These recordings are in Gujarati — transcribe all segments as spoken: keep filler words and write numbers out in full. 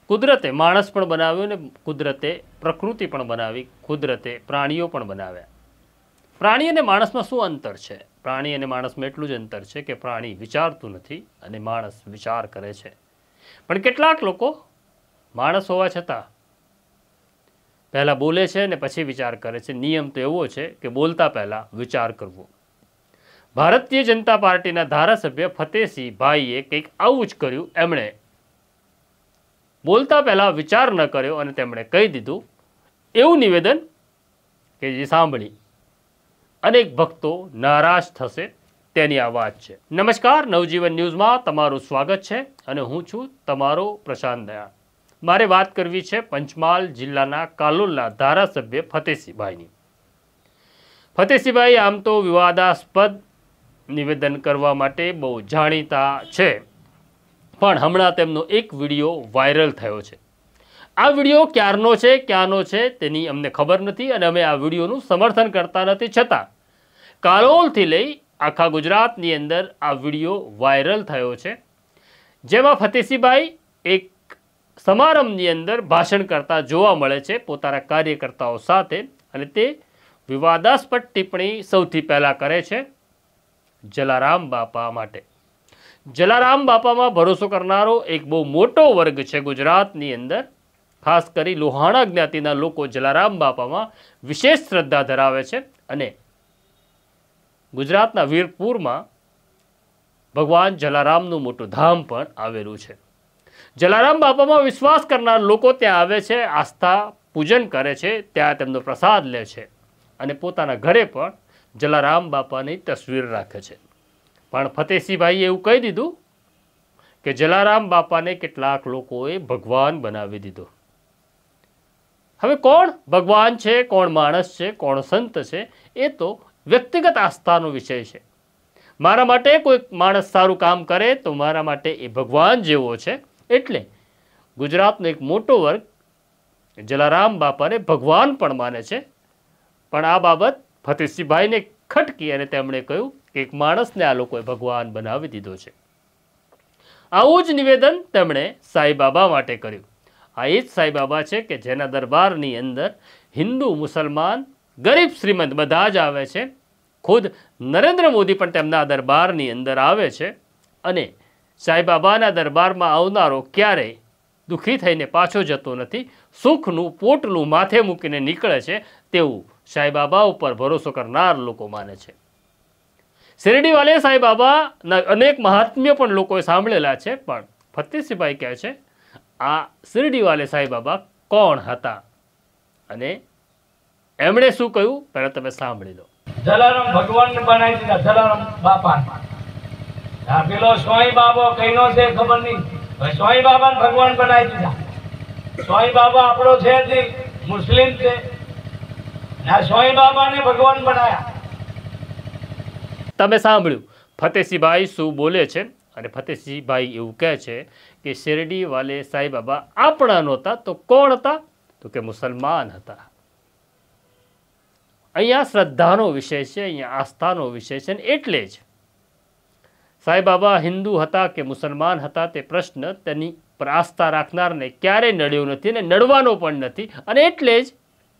કુદરતે માણસ પણ બનાવ્યો ને કુદરતે પ્રકૃતિ પણ બનાવી, કુદરતે પ્રાણીઓ પણ બનાવ્યા. પ્રાણી અને માણસમાં શું અંતર છે? પ્રાણી અને માણસમાં એટલું જ અંતર છે કે પ્રાણી વિચારતું નથી અને માણસ વિચાર કરે છે. પણ કેટલાક લોકો માણસ હોવા છતાં પહેલાં બોલે છે ને પછી વિચાર કરે છે. નિયમ તો એવો છે કે બોલતા પહેલાં વિચાર કરવો. ભારતીય જનતા પાર્ટીના ધારાસભ્ય ફતેહસિંહ ભાઈએ કંઈક આવું જ કર્યું. એમણે બોલતા પહેલાં વિચાર ન કર્યો અને તેમણે કહી દીધું એવું નિવેદન કે જે સાંભળી અનેક ભક્તો નારાજ થશે તેની આ વાત છે. નમસ્કાર, નવજીવન ન્યૂઝમાં તમારું સ્વાગત છે અને હું છું તમારો પ્રશાંત દયાળ. મારે વાત કરવી છે પંચમહાલ જિલ્લાના કાલોલના ધારાસભ્ય ફતેહસિંહભાઈની. ફતેહસિંહભાઈ આમ તો વિવાદાસ્પદ નિવેદન કરવા માટે બહુ જાણીતા છે, પણ હમણાં તેમનો એક વિડીયો વાયરલ થયો છે. આ વિડીયો ક્યારનો છે, ક્યાંનો છે તેની અમને ખબર નથી અને અમે આ વિડીયોનું સમર્થન કરતા નથી. છતાં કાલોલથી લઈ આખા ગુજરાતની અંદર આ વિડીયો વાયરલ થયો છે, જેમાં ફતેહસિંહભાઈ એક સમારંભની અંદર ભાષણ કરતા જોવા મળે છે પોતાના કાર્યકર્તાઓ સાથે, અને તે વિવાદાસ્પદ ટિપ્પણી સૌથી પહેલાં કરે છે જલારામ બાપા માટે. જલારામ બાપામાં ભરોસો કરનારો એક બહુ મોટો વર્ગ છે ગુજરાતની અંદર. ખાસ કરી લોહાણા જ્ઞાતિના લોકો જલારામ બાપામાં વિશેષ શ્રદ્ધા ધરાવે છે અને ગુજરાતના વીરપુરમાં ભગવાન જલારામનું મોટું ધામ પણ આવેલું છે. જલારામ બાપામાં વિશ્વાસ કરનાર લોકો ત્યાં આવે છે, આસ્થા પૂજન કરે છે, ત્યાં તેમનો પ્રસાદ લે છે અને પોતાના ઘરે પણ જલારામ બાપાની તસવીર રાખે છે. પણ ફતેહસિંહભાઈએ એવું કહી દીધું કે જલારામ બાપાને કેટલાક લોકોએ ભગવાન બનાવી દીધો. હવે કોણ ભગવાન છે, કોણ માણસ છે, કોણ સંત છે, એ તો વ્યક્તિગત આસ્થાનો વિષય છે. મારા માટે કોઈ માણસ સારું કામ કરે તો મારા માટે એ ભગવાન જેવો છે. એટલે ગુજરાતનો એક મોટો વર્ગ જલારામ બાપાને ભગવાન પણ માને છે. પણ આ બાબત ફતેહસિંહભાઈને ખટકી અને તેમણે કહ્યું કે એક માણસને આ લોકોએ ભગવાન બનાવી દીધો છે. આવું જ નિવેદન તેમણે સાંઈબાબા માટે કર્યું. આ એ જ સાંઈબાબા છે કે જેના દરબારની અંદર હિન્દુ, મુસલમાન, ગરીબ, શ્રીમંત બધા જ આવે છે. ખુદ નરેન્દ્ર મોદી પણ તેમના દરબારની અંદર આવે છે અને સાંઈબાબાના દરબારમાં આવનારો ક્યારેય દુઃખી થઈને પાછો જતો નથી. સુખનું પોટલું માથે મૂકીને નીકળે છે તેવું સાંઈબાબા ઉપર ભરોસો કરનાર લોકો માને છે. શિરડીવાલે સાંઈબાબાના અનેક મહાત્મ્ય પણ લોકોએ સાંભળેલા છે, પણ ફતેહસિંહભાઈ કહે છે આ શિરડીવાલે સાંઈબાબા કોણ હતા અને એમણે શું કહ્યું પહેલાં તમે સાંભળી લો. જલારામ ભગવાન બનાવી દીધા, જલારામ બાપા. આ પેલો સ્વાઈ બાબો કઈનો છે ખબર નહીં, સ્વાઈ બાબા ભગવાન બનાવી દીધા. સ્વાઈ બાબા આપણો છે જ મુસ્લિમ છે, આ સ્વાઈ બાબાને ભગવાન બનાયા. તમે સાંભળ્યું ફતેહસિંહભાઈ શું બોલે છે. અને ફતેહસિંહભાઈ એવું કહે છે કે શિરડી વાલે સાંઈબાબા આપણા નહોતા તો કોણ હતા? તો કે મુસલમાન હતા. અહીંયા શ્રદ્ધાનો વિષય છે, અહીંયા આસ્થાનો વિષય છે. એટલે જ સાંઈબાબા હિન્દુ હતા કે મુસલમાન હતા તે પ્રશ્ન તેની પર આસ્થા રાખનારને ક્યારેય નડ્યો નથી અને નડવાનો પણ નથી. અને એટલે જ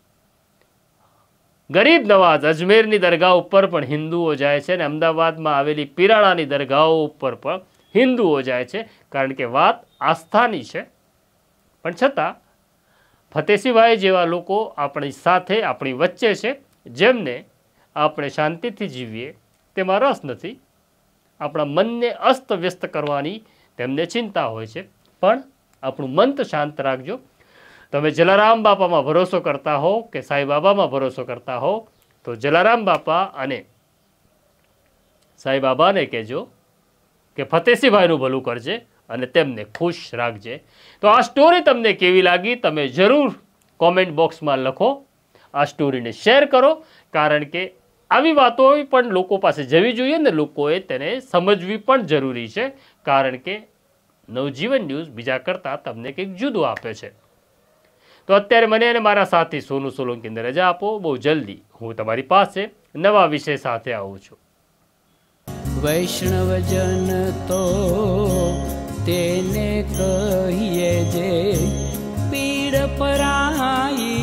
ગરીબ નવાઝ અજમેરની દરગાહ ઉપર પણ હિન્દુઓ જાય છે અને અમદાવાદમાં આવેલી પીરાણાની દરગાહો ઉપર પણ હિન્દુઓ જાય છે, કારણ કે વાત આસ્થાની છે. પણ છતાં ફતેહસિંહભાઈ જેવા લોકો આપણી સાથે, આપણી વચ્ચે છે, જેમને આપણે શાંતિથી જીવીએ તેમાં રસ નથી. આપણા મનને અસ્તવ્યસ્ત કરવાની તેમને ચિંતા હોય છે. પણ આપણું મન તો શાંત રાખજો. તમે જલારામ બાપામાં ભરોસો કરતા હો કે સાંઈબાબામાં ભરોસો કરતા હો તો જલારામ બાપા અને સાંઈબાબાને કહેજો કે ફતેહસિંહભાઈનું ભલું કરજે અને તેમને ખુશ રાખજે. તો આ સ્ટોરી તમને કેવી લાગી તમે જરૂર કોમેન્ટ બોક્સમાં લખો. આ સ્ટોરીને શેર કરો, કારણ કે આવી વાતો પણ લોકો પાસે જવી જોઈએ ને લોકોએ તેને સમજવી પણ જરૂરી છે. કારણ કે નવજીવન ન્યૂઝ બીજા કરતાં તમને કંઈક જુદું આપે છે. તો અત્યારે મને અને મારા સાથી સોનુ સોલંકીને રજા આપો. બહુ જલ્દી હું તમારી પાસે નવા વિષય સાથે આવું છું. વૈષ્ણવજન તો તેને કહીએ જે પીડ પરાઈ